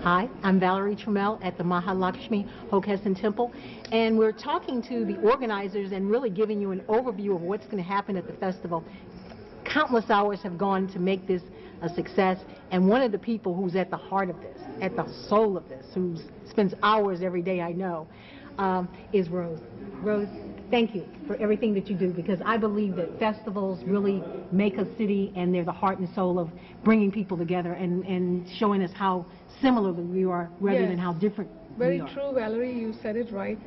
Hi, I'm Valerie Trammell at the Mahalakshmi Hokesan Temple, and we're talking to the organizers and really giving you an overview of what's going to happen at the festival. Countless hours have gone to make this a success, and one of the people who's at the heart of this, at the soul of this, who spends hours every day, I know, is Rose. Rose, thank you for everything that you do, because I believe that festivals really make a city, and they're the heart and soul of bringing people together and showing us how similarly we are rather than how different Very we are. true, Valerie, you said it right.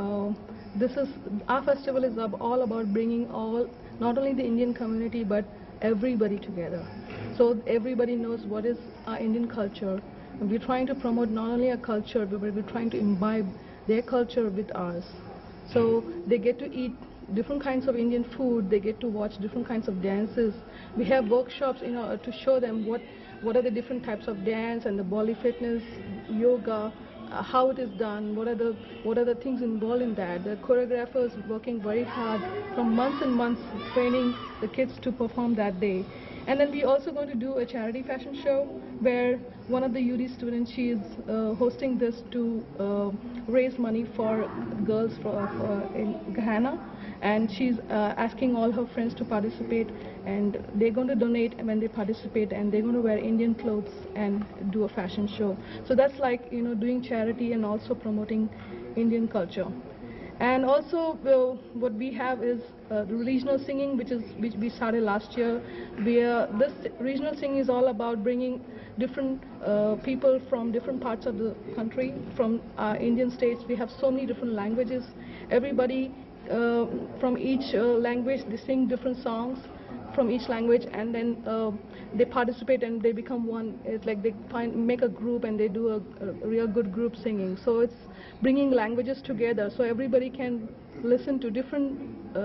Our festival is all about bringing not only the Indian community but everybody together. So everybody knows what is our Indian culture. And we're trying to promote not only our culture, but we're trying to imbibe their culture with ours. So they get to eat different kinds of Indian food, they get to watch different kinds of dances. We have workshops, to show them what are the different types of dance and the body fitness, yoga, how it is done, what are the things involved in that. The choreographers working very hard from months and months training the kids to perform that day. And then we're also going to do a charity fashion show where one of the UD students, she is hosting this to raise money for girls in Ghana. And she's asking all her friends to participate, and they're going to donate when they participate, and they're going to wear Indian clothes and do a fashion show. So that's like, doing charity and also promoting Indian culture. And also what we have is the regional singing, which we started last year. This regional singing is all about bringing different people from different parts of the country, from Indian states. We have so many different languages. Everybody from each language, they sing different songs from each language, and then they participate and they become one. It's like they make a group and they do a real good group singing. So it's bringing languages together so everybody can listen to different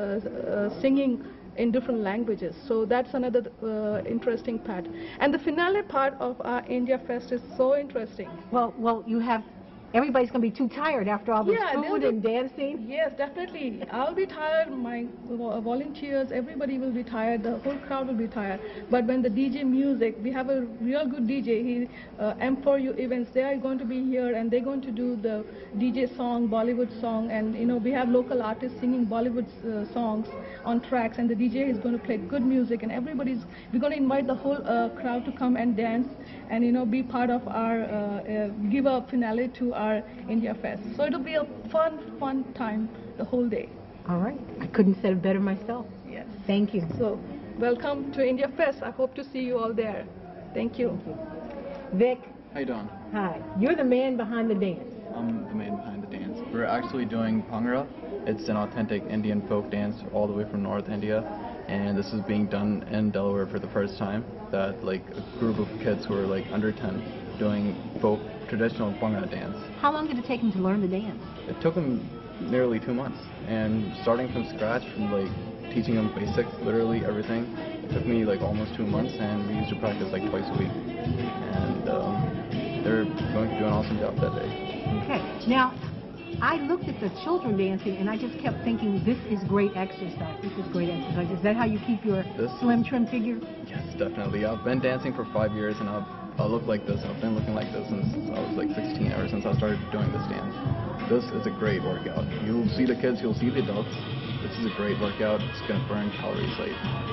singing in different languages. So that's another interesting part. And the finale part of our India Fest is so interesting. Well, you have. Everybody's going to be too tired after all this food and dancing. Yes, definitely. I'll be tired, my volunteers, everybody will be tired, the whole crowd will be tired. But when the DJ music, we have a real good DJ, M4U Events, they are going to be here and they're going to do the DJ song, Bollywood song, and we have local artists singing Bollywood songs on tracks, and the DJ is going to play good music, and we're going to invite the whole crowd to come and dance and be part of our, give a finale to our India Fest. So it'll be a fun time the whole day. All right. I couldn't say it better myself. Yes. Thank you. So welcome to India Fest. I hope to see you all there. Thank you. Vic. How you doing? Hi. You're the man behind the dance. I'm the man behind the dance. We're actually doing Bhangra. It's an authentic Indian folk dance all the way from North India, and this is being done in Delaware for the first time. That like a group of kids who are like under 10 doing folk traditional Bhangra dance. How long did it take him to learn the dance? It took him nearly 2 months, and starting from scratch, from like teaching him basics, literally everything. It took me like almost 2 months, and we used to practice like twice a week. And they're going to do an awesome job that day. Okay. Now, I looked at the children dancing, and I just kept thinking, this is great exercise. This is great exercise. Is that how you keep your slim, trim figure? Yes, definitely. I've been dancing for 5 years, and I look like this. I've been looking like this since I was like 16, ever since I started doing this dance. This is a great workout. You'll see the kids, you'll see the adults. This is a great workout. It's going to burn calories like.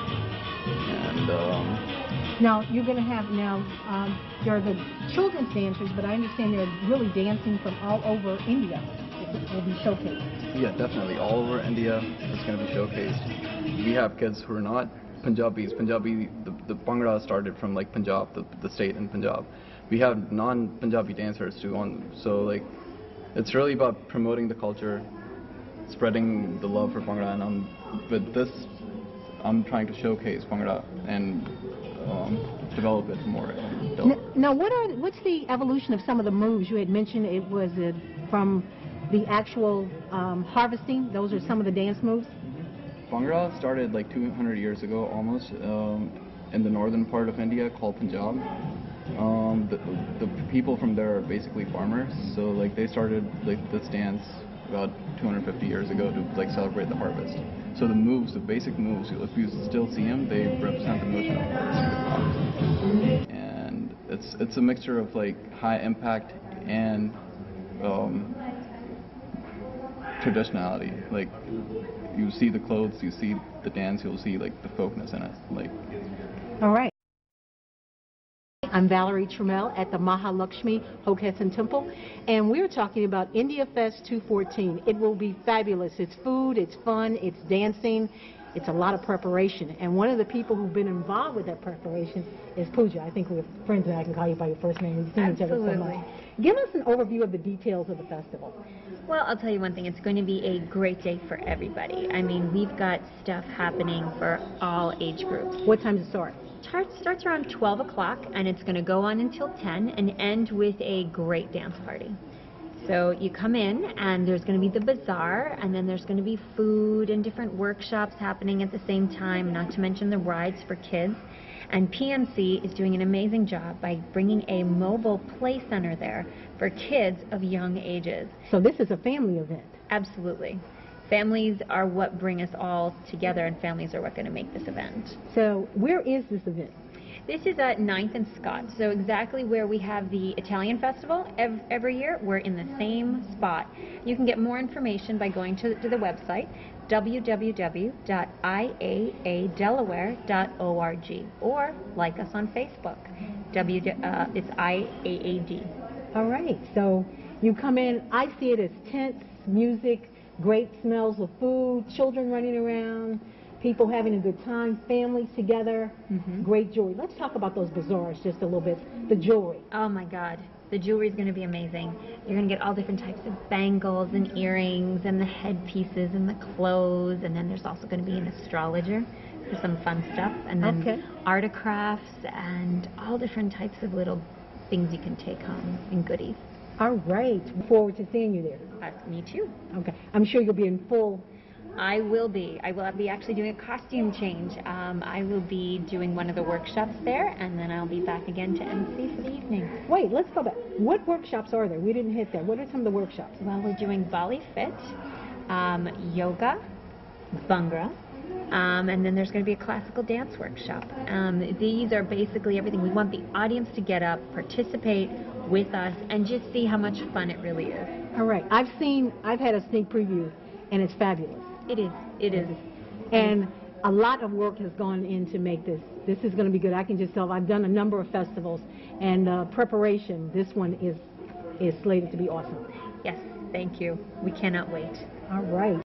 And now you're going to have there are the children's dancers, but I understand they're really dancing from all over India. It will be showcased. Yeah, definitely. All over India, it's going to be showcased. We have kids who are not Punjabis. The Bhangra started from like Punjab, the state in Punjab. We have non-Punjabi dancers too so like it's really about promoting the culture, spreading the love for Bhangra, and with this I'm trying to showcase Bhangra and develop it more. Now what's the evolution of some of the moves? You had mentioned it was from the actual harvesting. Those are some of the dance moves. Bhangra started like 200 years ago almost in the northern part of India called Punjab. The people from there are basically farmers, so like they started like this dance about 250 years ago to like celebrate the harvest. So the moves, the basic moves, if you still see them, they represent the motion of harvesting the crops. And it's a mixture of like high impact and traditionality. Like you see the clothes, you see the dance, you'll see like the folkness in it. Like. All right. I'm Valerie Trammell at the Mahalakshmi Hockessin Temple, and we're talking about India Fest 214. It will be fabulous. It's food, it's fun, it's dancing, it's a lot of preparation. And one of the people who've been involved with that preparation is Pooja. I think we're friends, and I can call you by your first name. We've seen each other so much. Give us an overview of the details of the festival. Well, I'll tell you one thing. It's going to be a great day for everybody. I mean, we've got stuff happening for all age groups. What time does it start? Starts around 12 o'clock, and it's going to go on until 10 and end with a great dance party. So you come in, and there's going to be the bazaar, and then there's going to be food and different workshops happening at the same time, not to mention the rides for kids. And PNC is doing an amazing job by bringing a mobile play center there for kids of young ages. So this is a family event. Absolutely. Families are what bring us all together, and families are what going to make this event. So where is this event? This is at 9th and Scott, so exactly where we have the Italian Festival every year. We're in the same spot. You can get more information by going to the website, www.iaadelaware.org, or like us on Facebook. It's IAAD. All right, so you come in, I see it as tents, music, great smells of food, children running around, people having a good time, families together, great jewelry. Let's talk about those bazaars just a little bit. The jewelry. Oh my God, the jewelry is going to be amazing. You're going to get all different types of bangles and earrings and the headpieces and the clothes, and then there's also going to be an astrologer for some fun stuff, and then articrafts and all different types of little things you can take home and goodies. All right. Look forward to seeing you there. Me too. Okay. I'm sure you'll be in full. I will be. I will be actually doing a costume change. I will be doing one of the workshops there, and then I'll be back again to MC for the evening. Wait, let's go back. What workshops are there? We didn't hit that. What are some of the workshops? Well, we're doing Bali Fit, yoga, Bhangra, and then there's going to be a classical dance workshop. These are basically everything. We want the audience to get up, participate with us, and just see how much fun it really is. All right. I've had a sneak preview, and it's fabulous. It is. It is. And a lot of work has gone in to make this. This is going to be good. I can just tell. I've done a number of festivals, and preparation, this one is slated to be awesome. Yes, thank you. We cannot wait. All right.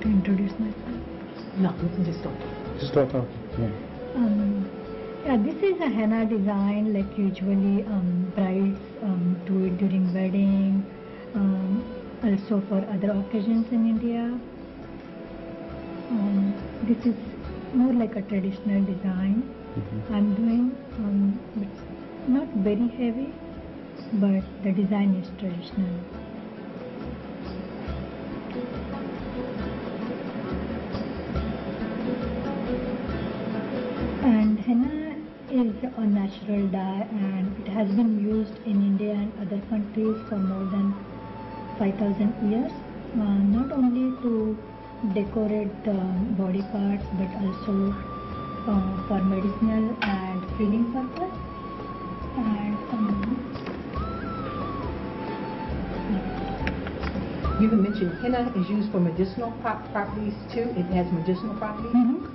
to introduce myself. No, you can just start. Just start talking. Yeah. Yeah, this is a henna design, like usually brides do it during wedding, also for other occasions in India. This is more like a traditional design I'm doing, but not very heavy, but the design is traditional. And henna is a natural dye, and it has been used in India and other countries for more than 5,000 years, not only to decorate the body parts but also for medicinal and healing purpose. And You can mention henna is used for medicinal properties too. It has medicinal properties.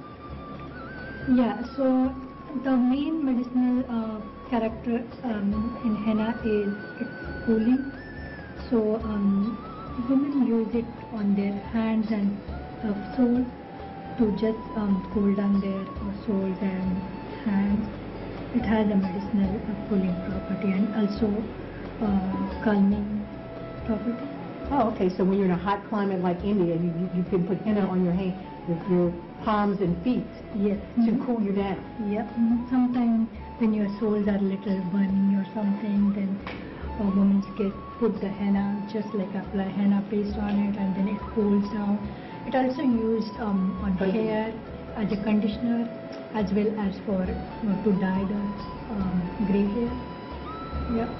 Yeah, so the main medicinal character in henna is its cooling. So women use it on their hands and soles to just cool down their soles and hands. It has a medicinal cooling property and also calming property. Oh, okay. So when you're in a hot climate like India, you can put henna on your hand, with your palms and feet Yes. to cool you down. Yep. Sometimes when your soles are little burning or something, then women put the henna, just like apply henna paste on it, and then it cools down. It also used on hair as a conditioner, as well as for to dye the gray hair. Yeah.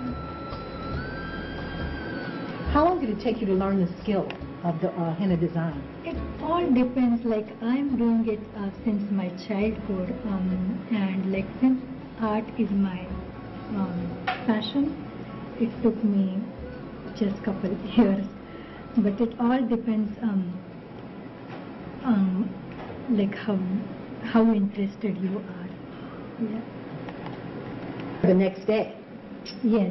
How long did it take you to learn the skill of the henna design? It all depends. Like I'm doing it since my childhood, and like since art is my passion, it took me just couple years. But it all depends like how interested you are. Yeah. The next day. Yes.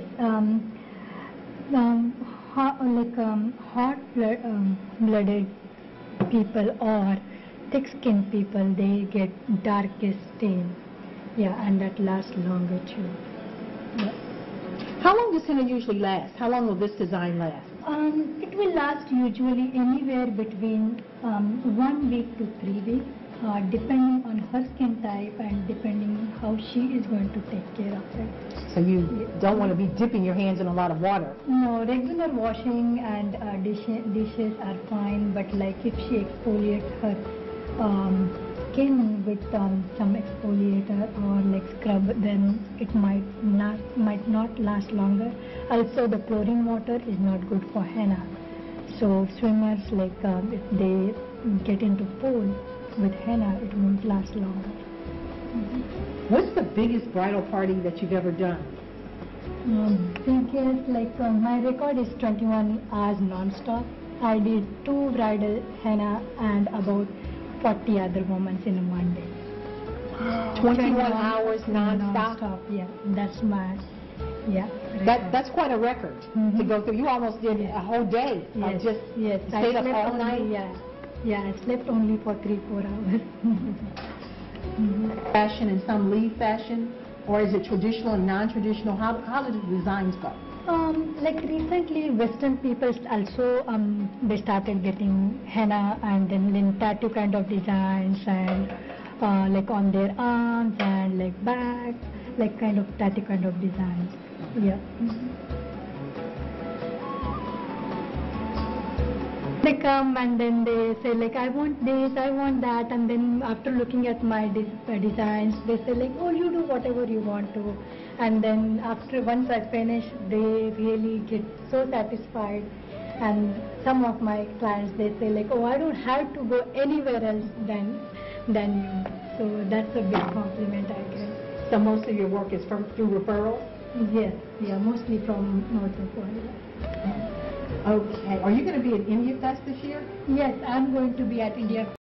Hot-blooded people or thick-skinned people, they get darkest stain. Yeah, and that lasts longer too. Yeah. How long does henna usually last? How long will this design last? It will last usually anywhere between 1 week to 3 weeks, depending on her skin type and depending how she is going to take care of it. So you don't want to be dipping your hands in a lot of water. No, regular washing and dishes are fine, but like if she exfoliates her skin with some exfoliator or like scrub, then it might not last longer. Also, the chlorine water is not good for henna. So swimmers, like if they get into pool with henna, it won't last longer. What's the biggest bridal party that you've ever done? Biggest, like my record is 21 hours non-stop. I did 2 bridal henna and about 40 other moments in one day. 21 hours non-stop? Non-stop, yeah. That's my, yeah. record. That's quite a record to go through. You almost did a whole day. Yes, Just yes. stayed up slept all only, night? Yeah. Yeah, I slept only for 3-4 hours. Fashion and some leaf fashion? Or is it traditional and non-traditional? How do the designs go? Like recently, Western people also they started getting henna and then tattoo kind of designs and like on their arms and like back, like kind of tattoo kind of designs. Yeah. They come and then they say like, I want this, I want that, and then after looking at my designs, they say like, oh, you do whatever you want to. And then once I finish, they really get so satisfied. And some of my clients, they say like, oh, I don't have to go anywhere else than you. So that's a big compliment I get. So most of your work is through referrals? Yes, yeah, mostly from North of Florida. Okay. Are you going to be at India Fest this year? Yes, I'm going to be at India